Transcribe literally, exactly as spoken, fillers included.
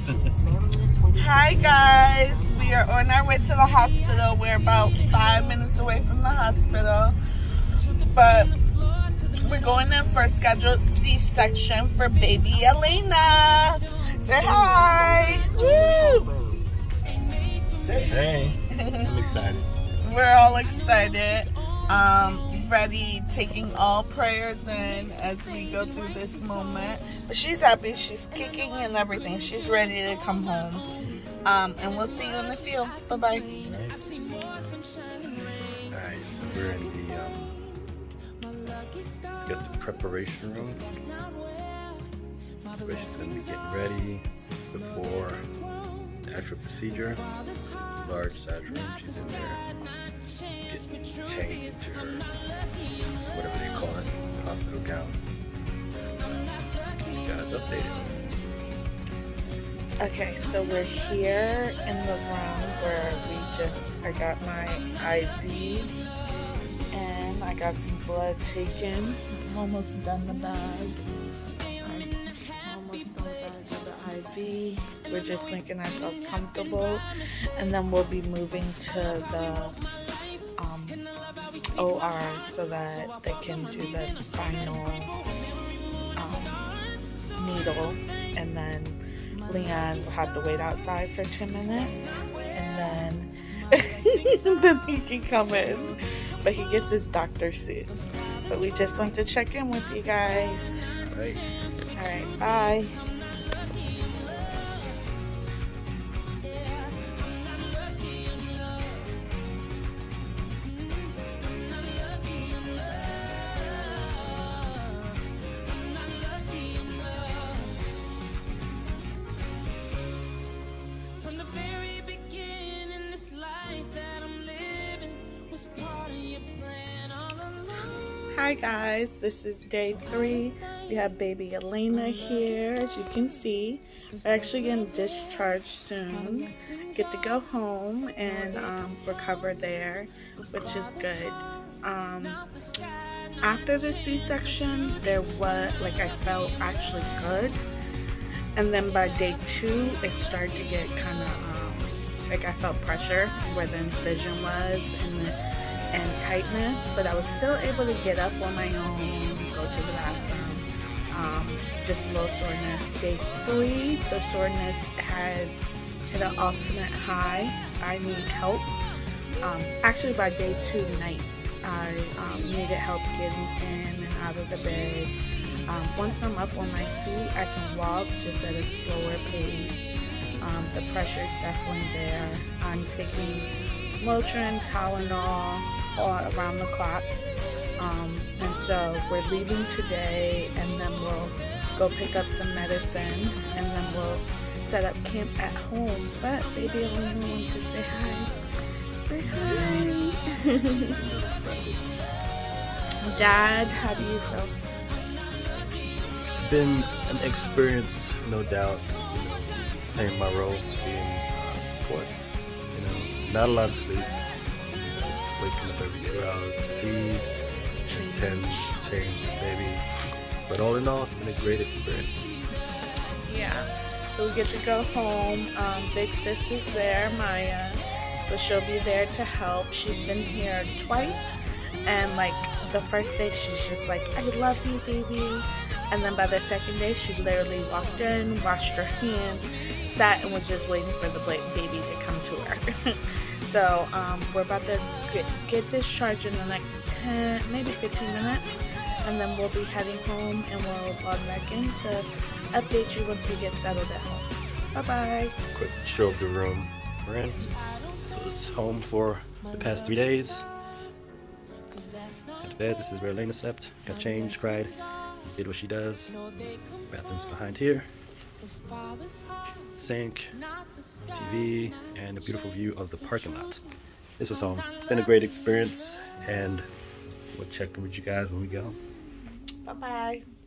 Hi guys, we are on our way to the hospital. We're about five minutes away from the hospital, but we're going in for a scheduled C-section for baby Elena. Say hi. Woo! Say hey. I'm excited. We're all excited. Um, ready, taking all prayers in as we go through this moment. But she's happy. She's kicking and everything. She's ready to come home. Um, and we'll see you in the field. Bye-bye. Alright, so we're in the, um, I guess the preparation room. So she's going to be getting ready before the actual procedure. Large size room. She's in there getting changed to her, whatever they call it, hospital gown. You guys updated. Okay, so we're here in the room where we just, I got my I V and I got some blood taken. I'm almost done the bag. Sorry. I'm almost done the bag of the I V. We're just making ourselves comfortable, and then we'll be moving to the um, O R so that they can do the spinal um, needle, and then Leon will have to wait outside for ten minutes, and then then he can come in, but he gets his doctor suit. But we just want to check in with you guys. Right. All right, bye. Hi guys, this is day three. We have baby Elena here, as you can see. We're actually getting discharged soon. Get to go home and um, recover there, which is good. Um, after the C-section, there was, like, I felt actually good. And then by day two, it started to get kind of, um, like I felt pressure where the incision was and the and tightness, but I was still able to get up on my own, go to the bathroom. Um, just a little soreness. Day three, the soreness has hit an ultimate high. I need help. Um, actually, by day two night, I um, needed help getting in and out of the bed. Um, once I'm up on my feet, I can walk just at a slower pace. Um, the pressure is definitely there. I'm taking Motrin, Tylenol, all around the clock. Um, and so we're leaving today, and then we'll go pick up some medicine, and then we'll set up camp at home. But baby Elena wants to say hi. Say hi. Dad, how do you feel? It's been an experience, no doubt. You know, just playing my role, being uh, support. You know, not a lot of sleep. Just waking up every two hours to feed, and tend, change the baby. But all in all, it's been a great experience. Yeah. So we get to go home. Um, big sis is there, Maya. So she'll be there to help. She's been here twice, and like the first day, she's just like, "I love you, baby." And then by the second day, she literally walked in, washed her hands, sat, and was just waiting for the baby to come to her. So um, we're about to get, get discharged in the next ten, maybe fifteen minutes, and then we'll be heading home, and we'll log back in to update you once we get settled at home. Bye-bye. Quick show of the room we're in. So it's home for the past three days. At bed, this is where Elena slept. Got changed, cried, did what she does. Bathroom's behind here. Sink, T V, and a beautiful view of the parking lot. This was home. It's been a great experience, and we'll check in with you guys when we get home. Bye-bye.